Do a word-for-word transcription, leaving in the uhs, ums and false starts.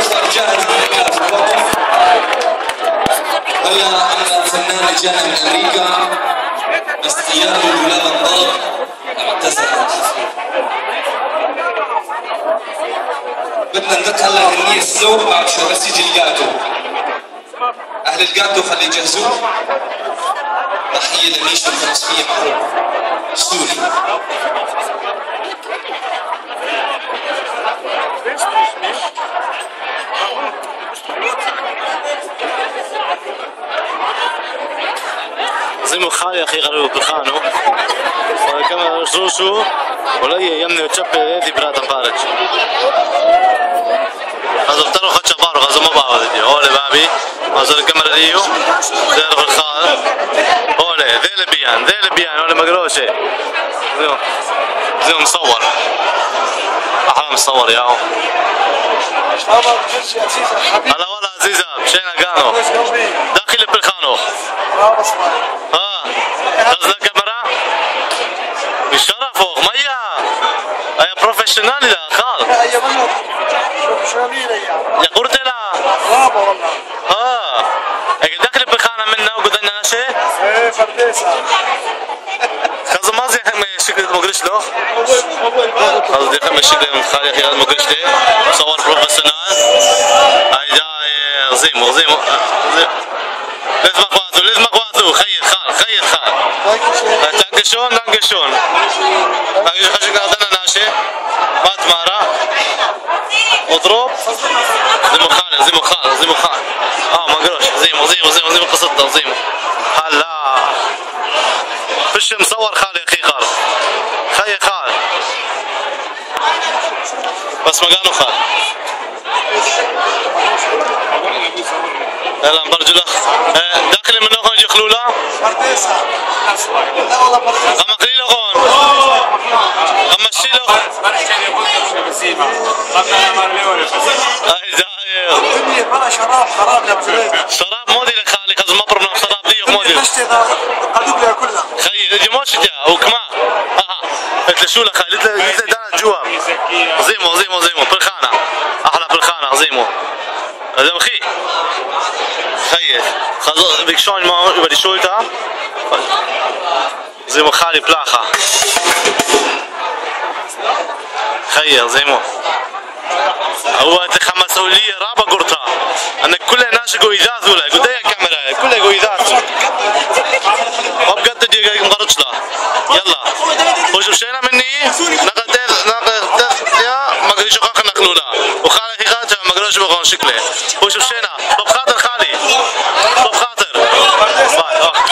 صار جاهز بالكاف. هلا عندنا فنان جاي من امريكا بس اياته دولاب الطلب اعتذر عن الحفل. بدنا ندق هلا غنية سلو بعد شوي بس يجي الجاتو. اهل الجاتو خلي يجهزوه. تحية لميشو الخمسمية معروف سوري. زي مخالي اخي غلو بخانو كما رشوشو ولا يمني وتشبه يدي برات مبارج هذا افتروا خد شفارو هذا ما بعوض دي هولي بابي هذا الكاميرا ديو دير في الخال هولي ذيل بيان ذيل بيان هولي مقروشي زيو زيو مصور احلى مصور ياهو هلا والله عزيزة مشينا كانو داخل بالخانو ها غزنا كاميرا بالشرف مية هي بروفيشنال لا خال هي منو بروفيشنالية يا قلت لها برافو والله ها هيك داخل بالخانة منا وقدنا ناشي ايه فرديسة خذ مازي شكل مقرش له قصدي خمس شكل خالي اخي هذا مقرش لي صور بروفيشنال هاي جاي عظيم عظيم لازم اخواته لازم اخواته خير خال خير خال دانكشون دانكشون دانكشون خشك هذا ناشي مات مارا اضرب زي مخال زي مخال زي مخال اه ما قروش عظيم عظيم عظيم عظيم قصتنا عظيم هلا فيش مصور خالي اخي خال خي خال بس مكانه خال يلا برجله داخل من هون يجي خلوله فرديسة لا والله فرديسة اما قليله هون اما الشيله هاي الدنيا بلا شراب خراب يا بزريد شراب مودي لخالي خذ مبرم شراب دي مودي مشتي ذا قدوب لها كلها خي يجي موشتي وكما اها قلت له شو لخالي قلت له قلت له دانا جوا عظيم عظيم عظيم بالخانه احلى بالخانه عظيم هذا اخي خي خذ بيك شلون ما يبدي شويتها زي ما خالي بلاخه خي زي ما هو خمس مسؤولية رابع قرطة أنا كل الناس قويدات ولا قد هي كاميرا كل قويدات وبجد دي مغرضش له يلا وشوف شينا مني نقد نقد يا ما قريش خاخ نقلولا وخالي خاطر ما قريش بقون شكله وشوف